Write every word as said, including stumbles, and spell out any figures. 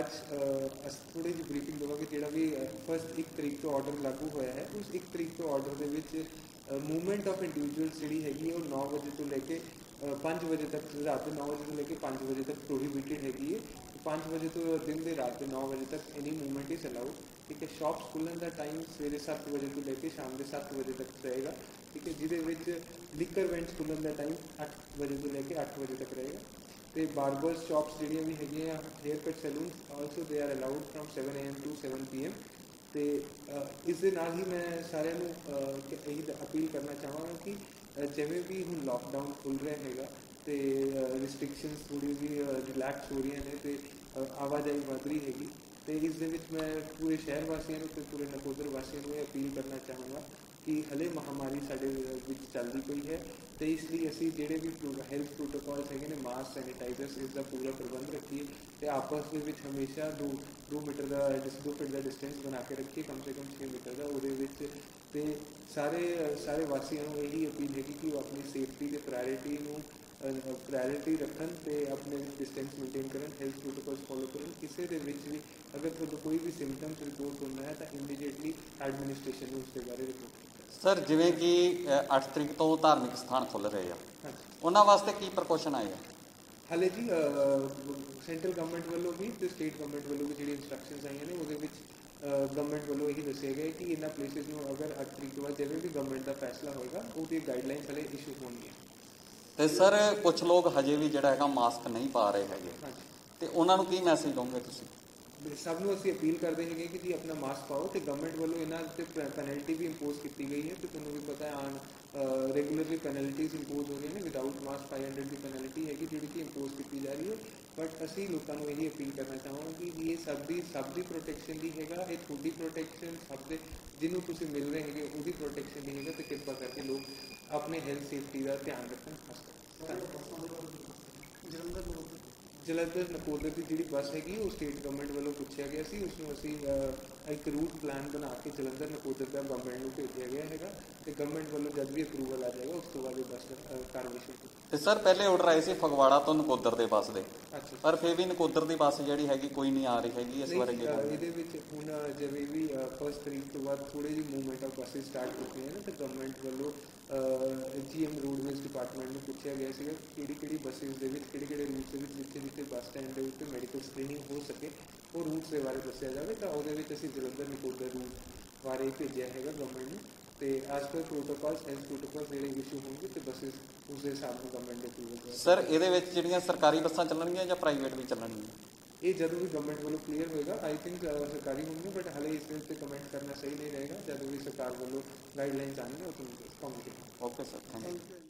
ਅੱਜ ਅਸੀਂ ਥੋੜ੍ਹੀ ਜਿਹੀ ਬਰੀਫਿੰਗ ਦੇਵਾਂਗੇ। ਜਿਹੜਾ ਵੀ ਫਸਟ ਇੱਕ ਤਰੀਕ ਤੋਂ ਆਰਡਰ ਲਾਗੂ ਹੋਇਆ ਹੈ, ਉਸ ਇੱਕ ਤਰੀਕ ਤੋਂ ਆਰਡਰ ਦੇ ਵਿੱਚ ਮੂਵਮੈਂਟ ਆਫ ਇੰਡੀਵਿਜੂਅਲਸ ਜਿਹੜੀ ਹੈਗੀ ਉਹ ਨੌ ਵਜੇ ਤੋਂ ਲੈ ਕੇ ਪੰਜ ਵਜੇ ਤੱਕ, ਰਾਤ ਦੇ ਨੌ ਵਜੇ ਤੋਂ ਲੈ ਕੇ ਪੰਜ ਵਜੇ ਤੱਕ ਪ੍ਰੋਹੀਬਿਟਡ ਹੈਗੀ ਹੈ। ਪੰਜ ਵਜੇ ਤੋਂ ਦਿਨ ਦੇ ਰਾਤ ਦੇ ਨੌ ਵਜੇ ਤੱਕ ਐਨੀ ਮੂਵਮੈਂਟ ਇਜ਼ ਅਲਾਊਡ। ਠੀਕ ਹੈ। ਸ਼ਾਪਸ ਖੁੱਲ੍ਹਣ ਦਾ ਟਾਈਮ ਸਵੇਰੇ ਸੱਤ ਵਜੇ ਤੋਂ ਲੈ ਕੇ ਸ਼ਾਮ ਦੇ ਸੱਤ ਵਜੇ ਤੱਕ ਰਹੇਗਾ। ਠੀਕ ਹੈ। ਜਿਹਦੇ ਵਿੱਚ ਲਿਕਰ ਵੈਂਟਸ ਖੁੱਲ੍ਹਣ ਦਾ ਟਾਈਮ ਅੱਠ ਵਜੇ ਤੋਂ ਲੈ ਕੇ ਅੱਠ ਵਜੇ ਤੱਕ ਰਹੇਗਾ। ਅਤੇ ਬਾਰਬਰਸ ਸ਼ਾਪਸ ਜਿਹੜੀਆਂ ਵੀ ਹੈਗੀਆਂ, hair cut salon also they are allowed from seven A M to seven P M. ਅਤੇ ਇਸ ਦੇ ਨਾਲ ਹੀ ਮੈਂ ਸਾਰਿਆਂ ਨੂੰ ਇਹੀ ਅਪੀਲ ਕਰਨਾ ਚਾਹਾਂਗਾ ਕਿ ਜਿਵੇਂ ਵੀ ਹੁਣ ਲੋਕਡਾਊਨ ਖੁੱਲ੍ਹ ਰਿਹਾ ਹੈਗਾ ਅਤੇ ਰਿਸਟ੍ਰਿਕਸ਼ਨਸ ਥੋੜ੍ਹੀ ਵੀ ਰਿਲੈਕਸ ਹੋ ਰਹੀਆਂ ਨੇ ਅਤੇ ਆਵਾਜਾਈ ਵੱਧ ਰਹੀ ਹੈਗੀ, ਅਤੇ ਇਸ ਦੇ ਵਿੱਚ ਮੈਂ ਪੂਰੇ ਸ਼ਹਿਰ ਵਾਸੀਆਂ ਨੂੰ ਅਤੇ ਪੂਰੇ ਨਕੋਦਰ ਵਾਸੀਆਂ ਨੂੰ ਇਹ ਅਪੀਲ ਕਰਨਾ ਚਾਹਾਂਗਾ ਕਿ ਹਲੇ ਮਹਾਂਮਾਰੀ ਸਾਡੇ ਵਿੱਚ ਚੱਲਦੀ ਪਈ ਹੈ, ਅਤੇ ਇਸ ਲਈ ਅਸੀਂ ਜਿਹੜੇ ਵੀ ਹੈਲਥ ਪ੍ਰੋਟੋਕੋਲਸ ਹੈਗੇ ਨੇ, ਮਾਸਕ, ਸੈਨੀਟਾਈਜ਼ਰਸ, ਇਸ ਦਾ ਪੂਰਾ ਪ੍ਰਬੰਧ ਰੱਖੀਏ ਅਤੇ ਆਪਸ ਦੇ ਵਿੱਚ ਹਮੇਸ਼ਾ ਦੋ ਦੋ ਮੀਟਰ ਦਾ ਦੋ ਫੁੱਟ ਦਾ ਡਿਸਟੈਂਸ ਬਣਾ ਕੇ ਰੱਖੀਏ, ਕਮ ਸੇ ਕਮ ਛੇ ਮੀਟਰ ਦਾ ਉਹਦੇ ਵਿੱਚ। ਅਤੇ ਸਾਰੇ ਸਾਰੇ ਵਾਸੀਆਂ ਨੂੰ ਇਹੀ ਅਪੀਲ ਹੈਗੀ ਕਿ ਉਹ ਆਪਣੀ ਸੇਫਟੀ ਦੇ ਪ੍ਰਾਇਰਟੀ ਨੂੰ ਪ੍ਰਾਇਰਟੀ ਰੱਖਣ ਅਤੇ ਆਪਣੇ ਡਿਸਟੈਂਸ ਮੇਨਟੇਨ ਕਰਨ, ਹੈਲਥ ਪ੍ਰੋਟੋਕੋਲਸ ਫੋਲੋ ਕਰਨ। ਕਿਸੇ ਦੇ ਵਿੱਚ ਵੀ ਅਗਰ ਤੁਹਾਨੂੰ ਕੋਈ ਵੀ ਸਿੰਪਟਮਸ ਰਿਪੋਰਟ ਹੁੰਦਾ ਹੈ ਤਾਂ ਇਮੀਡੀਏਟਲੀ ਐਡਮਿਨਿਸਟ੍ਰੇਸ਼ਨ ਨੂੰ ਉਸਦੇ ਬਾਰੇ ਰਿਪੋਰਟ ਕਰੋ। ਸਰ, ਜਿਵੇਂ ਕਿ ਅੱਠ ਤਰੀਕ ਤੋਂ ਧਾਰਮਿਕ ਸਥਾਨ ਖੁੱਲ੍ਹ ਰਹੇ ਆ, ਉਹਨਾਂ ਵਾਸਤੇ ਕੀ ਪ੍ਰੀਕੋਸ਼ਨ ਆਏ ਆ? ਹਾਲੇ ਜੀ ਸੈਂਟਰਲ ਗਵਰਨਮੈਂਟ ਵੱਲੋਂ ਵੀ ਅਤੇ ਸਟੇਟ ਗਵਰਨਮੈਂਟ ਵੱਲੋਂ ਵੀ ਜਿਹੜੀ ਇੰਸਟਰਕਸ਼ਨਸ ਆਈਆਂ ਨੇ, ਉਹਦੇ ਵਿੱਚ ਗਵਰਨਮੈਂਟ ਵੱਲੋਂ ਇਹੀ ਦੱਸਿਆ ਗਿਆ ਕਿ ਇਹਨਾਂ ਪਲੇਸਿਸ ਨੂੰ ਅਗਰ ਅੱਠ ਤਰੀਕ ਤੋਂ ਬਾਅਦ ਜਿਵੇਂ ਵੀ ਗਵਰਨਮੈਂਟ ਦਾ ਫੈਸਲਾ ਹੋਏਗਾ, ਉਹਦੀ ਗਾਈਡਲਾਈਨਸ ਹਲੇ ਇਸ਼ੂ ਹੋਣਗੀਆਂ। ਅਤੇ ਸਰ, ਕੁਛ ਲੋਕ ਹਜੇ ਵੀ ਜਿਹੜਾ ਹੈਗਾ ਮਾਸਕ ਨਹੀਂ ਪਾ ਰਹੇ ਹੈਗੇ, ਅਤੇ ਉਹਨਾਂ ਨੂੰ ਕੀ ਮੈਸੇਜ ਦਓਗੇ ਤੁਸੀਂ? ਸਭ ਨੂੰ ਅਸੀਂ ਅਪੀਲ ਕਰਦੇ ਹੈਗੇ ਕਿ ਜੀ ਆਪਣਾ ਮਾਸਕ ਪਾਓ, ਅਤੇ ਗਵਰਨਮੈਂਟ ਵੱਲੋਂ ਇਹਨਾਂ 'ਤੇ ਪੈਨਲਟੀ ਵੀ ਇੰਪੋਜ਼ ਕੀਤੀ ਗਈ ਹੈ, ਅਤੇ ਤੁਹਾਨੂੰ ਵੀ ਪਤਾ ਆਨ ਰੈਗੂਲਰਲੀ ਪੈਨਲਟੀਜ਼ ਇੰਪੋਜ਼ ਹੋ ਰਹੀਆਂ ਨੇ। ਵਿਦਆਊਟ ਮਾਸਕ ਫਾਈਵ ਹੰਡਰਡ ਦੀ ਪੈਨਲਟੀ ਹੈਗੀ ਜਿਹੜੀ ਕਿ ਇੰਪੋਜ਼ ਕੀਤੀ ਜਾ ਰਹੀ ਹੈ। ਬਟ ਅਸੀਂ ਲੋਕਾਂ ਨੂੰ ਇਹੀ ਅਪੀਲ ਕਰਨਾ ਚਾਹਾਂਗੇ ਕਿ ਇਹ ਸਭ ਦੀ ਸਭ ਦੀ ਪ੍ਰੋਟੈਕਸ਼ਨ ਲਈ ਹੈਗਾ, ਇਹ ਤੁਹਾਡੀ ਪ੍ਰੋਟੈਕਸ਼ਨ, ਸਭ ਦੇ ਜਿਹਨੂੰ ਤੁਸੀਂ ਮਿਲ ਰਹੇ ਹੈਗੇ ਉਹਦੀ ਪ੍ਰੋਟੈਕਸ਼ਨ ਲਈ ਹੈਗਾ, ਅਤੇ ਕਿਰਪਾ ਕਰਕੇ ਲੋਕ ਆਪਣੇ ਹੈਲਥ ਸੇਫਟੀ ਦਾ ਧਿਆਨ ਰੱਖਣ। ਖਾਸ ਜਲੰਧਰ ਨਕੋਦਰ ਦੀ ਜਿਹੜੀ ਬੱਸ ਹੈਗੀ ਉਹ ਸਟੇਟ ਗਵਰਨਮੈਂਟ ਵੱਲੋਂ ਪੁੱਛਿਆ ਗਿਆ ਸੀ, ਉਸਨੂੰ ਅਸੀਂ ਇੱਕ ਰੂਟ ਪਲਾਨ ਬਣਾ ਕੇ ਜਲੰਧਰ ਨਕੋਦਰ ਦਾ ਗਵਰਨਮੈਂਟ ਨੂੰ ਭੇਜਿਆ ਗਿਆ ਹੈਗਾ, ਅਤੇ ਗਵਰਨਮੈਂਟ ਵੱਲੋਂ ਜਦ ਵੀ ਅਪਰੂਵਲ ਆ ਜਾਏਗਾ ਉਸ ਤੋਂ ਬਾਅਦ ਇਹ ਬੱਸ ਕਾਰਵਾਈ ਸ਼ੁਰੂ। ਅਤੇ ਸਰ, ਪਹਿਲੇ ਆਰਡਰ ਆਏ ਸੀ ਫਗਵਾੜਾ ਤੋਂ ਨਕੋਦਰ ਦੇ ਬੱਸ ਦੇ, ਅੱਛਾ, ਪਰ ਫਿਰ ਵੀ ਨਕੋਦਰ ਦੀ ਬੱਸ ਜਿਹੜੀ ਹੈਗੀ ਕੋਈ ਨਹੀਂ ਆ ਰਹੀ ਹੈਗੀ ਇਸ ਬਾਰੇ? ਇਹਦੇ ਵਿੱਚ ਹੁਣ ਜਿਵੇਂ ਵੀ ਫਸਟ ਤਰੀਕ ਤੋਂ ਬਾਅਦ ਥੋੜ੍ਹੀ ਜਿਹੀ ਮੂਵਮੈਂਟ ਆਫ ਬੱਸਿਸ ਸਟਾਰਟ ਕੀਤੀਆਂ ਨੇ, ਅਤੇ ਗਵਰਨਮੈਂਟ ਵੱਲੋਂ ਜੀ ਐਮ ਰੋਡਵੇਜ਼ ਡਿਪਾਰਟਮੈਂਟ ਨੂੰ ਪੁੱਛਿਆ ਗਿਆ ਸੀਗਾ ਕਿਹੜੀ ਕਿਹੜੀ ਬੱਸਿਸ ਦੇ ਵਿੱਚ ਕਿਹੜੇ ਕਿਹੜੇ ਰੂਟਸ ਦੇ ਵਿੱਚ ਜਿੱਥੇ ਜਿੱਥੇ ਬੱਸ ਸਟੈਂਡ ਦੇ ਉੱਤੇ ਮੈਡੀਕਲ ਸਕਰੀਨਿੰਗ ਹੋ ਸਕੇ ਉਹ ਰੂਟਸ ਦੇ ਬਾਰੇ ਦੱਸਿਆ ਜਾਵੇ। ਤਾਂ ਉਹਦੇ ਵਿੱਚ ਅਸੀਂ ਜਲੰਧਰ ਨਕੋਦਰ ਰੂਟ ਬਾਰੇ ਭੇਜਿਆ ਹੈਗਾ ਗਵਰਨਮੈਂਟ ਨੂੰ, ਅਤੇ as per protocols health protocols ਜਿਹੜੇ ਇਸ਼ੂ ਹੋਣਗੇ ਅਤੇ ਬੱਸਿਸ ਉਸ ਦੇ ਹਿਸਾਬ ਨਾਲ ਗਵਰਨਮੈਂਟ ਦੇ ਅਪਰੂਵਲ। ਸਰ, ਇਹਦੇ ਵਿੱਚ ਜਿਹੜੀਆਂ ਸਰਕਾਰੀ ਬੱਸਾਂ ਚੱਲਣਗੀਆਂ ਜਾਂ ਪ੍ਰਾਈਵੇਟ ਵੀ ਚੱਲਣਗੀਆਂ? ਇਹ ਜਦੋਂ ਵੀ ਗਵਰਨਮੈਂਟ ਵੱਲੋਂ ਕਲੀਅਰ ਹੋਏਗਾ, ਆਈ ਥਿੰਕ ਸਰਕਾਰੀ ਹੋਣਗੇ, ਬਟ ਹਾਲੇ ਇਸ ਦੇ ਉੱਤੇ ਕਮੈਂਟ ਕਰਨਾ ਸਹੀ ਨਹੀਂ ਰਹੇਗਾ। ਜਦੋਂ ਵੀ ਸਰਕਾਰ ਵੱਲੋਂ ਗਾਈਡਲਾਈਨਸ ਆਉਣਗੀਆਂ ਉਹ ਤੁਹਾਨੂੰ communicate. Okay sir, thank you.